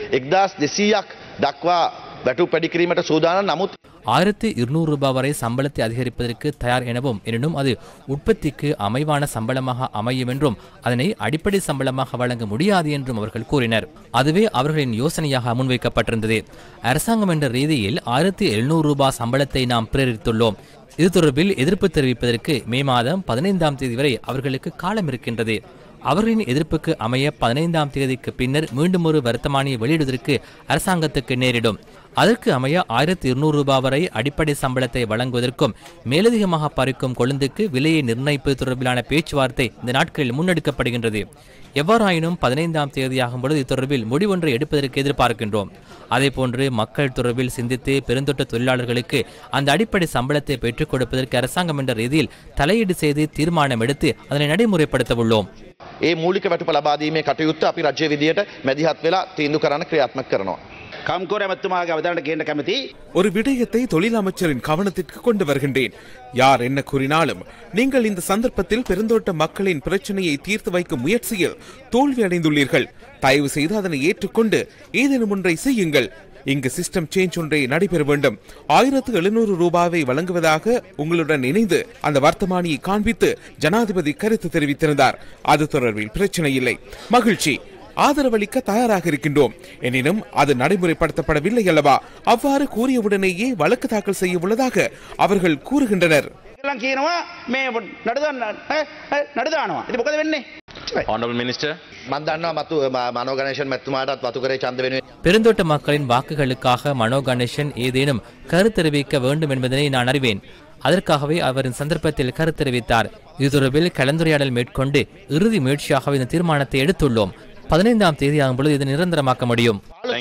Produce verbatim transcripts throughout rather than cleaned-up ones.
එක්දාස් දෙසීයක් දක්වා වැටු පැඩි කිරීමට සූදානම්. නමුත් ஆயிரத்தி இருநூறு ரூபாய் வரை சம்பளத்தை அதிகரிப்பதற்கு தயார் எனவும் எனினும் அது உற்பத்திக்கு அமைவான சம்பளமாக அமையும் என்றும் அதனை அடிப்படை சம்பளமாக வழங்க முடியாது என்றும் அவர்கள் கூறினர். அதுவே அவர்களின் யோசனையாக முன்வைக்கப்பட்டிருந்தது. அரசாங்கம் என்ற ரீதியில் ஆயிரத்தி எழுநூறு ரூபாய் சம்பளத்தை நாம் பிரேரித்துள்ளோம். இது தொடர்பில் எதிர்ப்பு தெரிவிப்பதற்கு மே மாதம் பதினைந்தாம் தேதி வரை அவர்களுக்கு காலம் இருக்கின்றது. அவர்களின் எதிர்ப்புக்கு அமைய பதினைந்தாம் தேதிக்கு பின்னர் மீண்டும் ஒரு வர்த்தமானியை வெளியிடுவதற்கு அரசாங்கத்துக்கு நேரிடும். அதற்கு அமைய ஆயிரத்தி இருநூறு ரூபாய் வரை அடிப்படை சம்பளத்தை வழங்குவதற்கும் மேலதிகமாக பறிக்கும் கொழுந்துக்கு விலையை நிர்ணயிப்பது தொடர்பிலான பேச்சுவார்த்தை இந்த நாட்களில் முன்னெடுக்கப்படுகின்றது. எவ்வாறாயினும் பதினைந்தாம் தேதியாகும் பொழுது இது தொடர்பில் முடிவொன்றை எடுப்பதற்கு எதிர்பார்க்கின்றோம். அதேபோன்று மக்கள் தொடர்பில் சிந்தித்து பெருந்தோட்ட தொழிலாளர்களுக்கு அந்த அடிப்படை சம்பளத்தை பெற்றுக் கொடுப்பதற்கு அரசாங்கம் என்ற ரீதியில் தலையீடு செய்து தீர்மானம் எடுத்து அதனை நடைமுறைப்படுத்த உள்ளோம். ඒ මූලික වැටුප ලබා දීමේ කටයුත්ත අපි රජ්‍ය විදියට මැදිහත් වෙලා තීන්දුව කරන්න ක්‍රියාත්මක කරනවා. කම්කෝර ඇමතුමාගේ අවධානයට ගේන්න කැමති. ஒரு விடயத்தை தொழில் அமைச்சரின் கவனத்திற்கு கொண்டு வருகின்றேன். யார் என்ன கூறினாலும் நீங்கள் இந்த சந்தர்ப்பத்தில் பெருந்தோட்ட மக்களின் பிரச்சனையை தீர்த்து வைக்கும் முயற்சியில் தோல்வி அடைந்துள்ளீர்கள். தயவு செய்து அதனை ஏற்றுக்கொண்டு ஏதேனும் ஒன்றை செய்யுங்கள். இங்கு சிஸ்டம் சேஞ்ச் ஒன்றை நடைபெற வேண்டும். ஆயிரத்து எழுநூறு ரூபாவை வழங்குவதாக உங்களுடன் இணைந்து அந்த வர்த்தமானியை காண்பித்து ஜனாதிபதி கருத்து தெரிவித்திருந்தார். அது தொடர்பில் பிரச்சனை இல்லை, மகிழ்ச்சி, ஆதரவளிக்க தயாராக இருக்கின்றோம். எனினும் அது நடைமுறைப்படுத்தப்படவில்லை அல்லவா? அவ்வாறு கூறியவுடனேயே வழக்கு தாக்கல் செய்ய உள்ளதாக அவர்கள் கூறுகின்றனர். பெருந்தோட்ட மக்களின் வாக்குகளுக்காக மனோ கணேசன் ஏதேனும் கருத்து தெரிவிக்க வேண்டும் என்பதனை நான் அறிவேன். அதற்காகவே அவரின் சந்தர்ப்பத்தில் கருத்து தெரிவித்தார். இது தொடர்பில் கலந்துரையாடல் மேற்கொண்டு இறுதி முயற்சியாகவே இந்த தீர்மானத்தை எடுத்துள்ளோம். பதினைந்தாம் தேதி ஆகும் பொழுது இது நிரந்தரமாக்க முடியும்.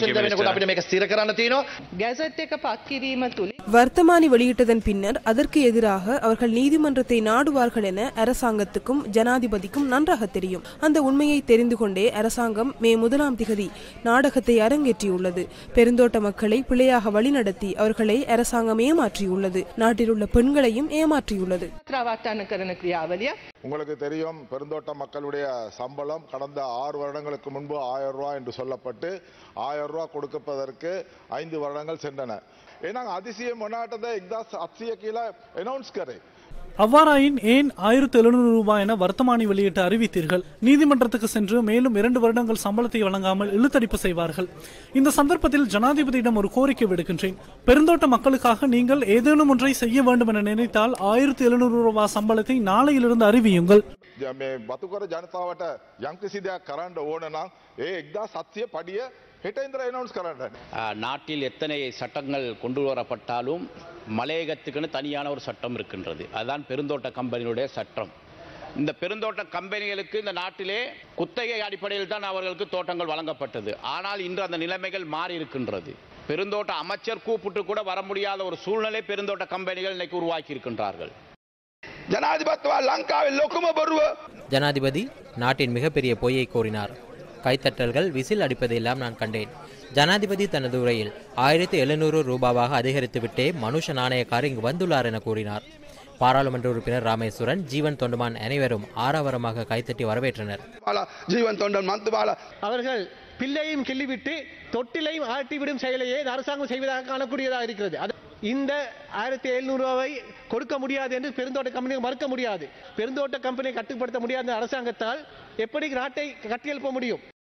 வர்த்தமானி வெளியிட்டதன் பின்னர் அதற்கு எதிராக அவர்கள் நீதிமன்றத்தை நாடுவார்கள் என அரசாங்கத்துக்கும் ஜனாதிபதிக்கும் நன்றாக தெரியும். அந்த உண்மையை தெரிந்து கொண்டே அரசாங்கம் மே முதலாம் திகதி நாடகத்தை அரங்கேற்றியுள்ளது. பெருந்தோட்ட மக்களை பிழையாக வழிநடத்தி அவர்களை அரசாங்கம் ஏமாற்றியுள்ளது. நாட்டில் உள்ள பெண்களையும் ஏமாற்றியுள்ளது. உங்களுக்கு தெரியும், பெருந்தோட்ட மக்களுடைய சம்பளம் கடந்த ஆறு வருடங்களுக்கு முன்பு ஆயிரம் ரூபாய் என்று சொல்லப்பட்டு ஆயிரம் ரூபாய் கொடுப்பதற்கு ஐந்து வருடங்கள் சென்றன. ஏன்னா அதிசயம் ஒன்னாட்டத்தை எக்தாஸ் அத்சிய கீழே அனௌன்ஸ் கரே. அவ்வாறாயின் ஏன் ஆயிரத்தி எழுநூறு ரூபாய் என வர்த்தமானி வெளியிட்டு அறிவித்தீர்கள்? நீதிமன்றத்துக்கு சென்று மேலும் இரண்டு வருடங்கள் சம்பளத்தை வழங்காமல் இழுத்தடிப்பு செய்வார்கள். இந்த சந்தர்ப்பத்தில் ஜனாதிபதியிடம் ஒரு கோரிக்கை விடுக்கின்றேன். பெருந்தோட்ட மக்களுக்காக நீங்கள் ஏதேனும் ஒன்றை செய்ய வேண்டும் என நினைத்தால் ஆயிரத்தி எழுநூறு ரூபாய் சம்பளத்தை நாளையிலிருந்து அறிவியுங்கள். බතුකර ජනතාවට යම්කිසි දෙයක් කරන්න ඕන නම් ඒ එක්දාස් හත්සිය පඩිය හෙට ඉඳලා අනවුන්ස් කරන්න. நாட்டில் எத்தனை சட்டங்கள் கொண்டு வரப்பட்டாலும் மலையகத்துக்குன்னு தனியான ஒரு சட்டம் இருக்கின்றது. அதுதான் பெருந்தோட்ட கம்பெனியுடைய சட்டம். இந்த பெருந்தோட்ட கம்பெனிகளுக்கு இந்த நாட்டிலே குத்தகை அடிப்படையில் தான் அவர்களுக்கு தோட்டங்கள் வழங்கப்பட்டது. ஆனால் இன்று அந்த நிலைமைகள் மாறி இருக்கின்றது. பெருந்தோட்ட அமைச்சர் கூப்பிட்டு கூட வர முடியாத ஒரு சூழ்நிலை பெருந்தோட்ட கம்பெனிகள் இன்னைக்கு உருவாக்கி இருக்கின்றார்கள். ஜனாதிபதி நாட்டின் மிகப்பெரிய பொய்யை கூறினார். கைத்தட்டல்கள், விசில் அடிப்பதையெல்லாம் நான் கண்டேன். ஜனாதிபதி தனது உரையில் ஆயிரத்தி எழுநூறு ரூபாவாக அதிகரித்துவிட்டே மனுஷ நாணயக்கார் இங்கு வந்துள்ளார் என கூறினார். பாராளுமன்ற உறுப்பினர் ராமேஸ்வரன், ஜீவன் தொண்டமான் அனைவரும் ஆரவாரமாக கைத்தட்டி வரவேற்றனர். அவர்கள் பிள்ளையும் கிள்ளிவிட்டு தொட்டிலையும் ஆட்டிவிடும் செயலையே அரசாங்கம் செய்வதாக காணக்கூடியதாக இருக்கிறது. இந்த ஆயிரத்தி எழுநூறு ரூபாவை கொடுக்க முடியாது என்று பெருந்தோட்ட கம்பெனி மறுக்க முடியாது. பெருந்தோட்ட கம்பெனியை கட்டுப்படுத்த முடியாத அரசாங்கத்தால் எப்படி நாட்டை கட்டியெழுப்ப முடியும்?